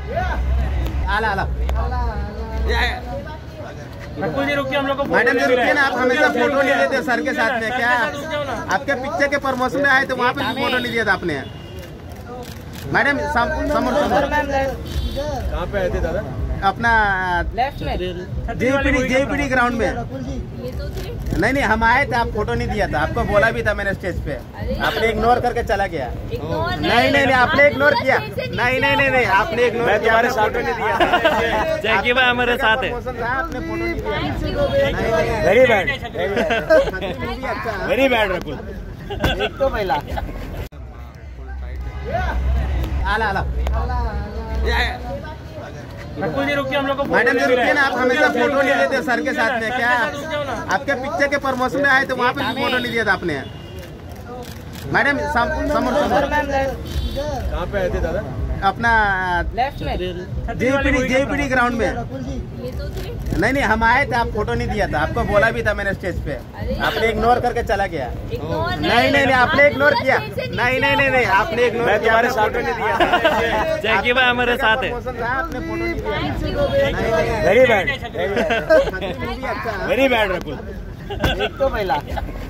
आला रकुल जी रुकिए, हम लोग को मैडम जी रुकिए ना, आप हमेशा फोटो नहीं देते सर के साथ में क्या? आपके पिक्चर के प्रमोशन में आए तो वहाँ पे भी फोटो नहीं दिया था आपने। मैडम समर कहाँ पे आए थे दादा? अपना लेफ्ट में जेपीडी ग्राउंड में। नहीं हम आए थे, आप फोटो नहीं दिया था। आपको बोला भी था मैंने स्टेज पे, आपने इग्नोर करके चला गया। नहीं आपने इग्नोर किया। नहीं आपने इग्नोर किया, तुम्हारे फोटो नहीं दिया। जैकी भाई हमारे साथ है। आपने फोटो नहीं दिया। वेरी बैड, अच्छा वेरी बैड रकुल। एक तो महिला आला रकुल जी रुकिए, हम लोग को मैडम जी रुकिए ना, आप हमेशा फोटो नहीं देते सर के साथ में क्या? आपके पिक्चर के प्रमोशन में आए तो वहाँ पे भी फोटो नहीं दिया था आपने। मैडम समर कहाँ पे आए थे दादा? अपना लेफ्ट में जेपीडी ग्राउंड में। नहीं हम आए थे, आप फोटो नहीं दिया था। आपको बोला भी था मैंने स्टेज पे, आपने इग्नोर करके चला गया। नहीं आपने इग्नोर किया। नहीं आपने इग्नोर किया, तुम्हारे फोटो नहीं दिया। जैकी भाई हमारे साथ है। आपने फोटो नहीं दिया। वेरी बैड, अच्छा वेरी बैड रकुल। एक तो महिला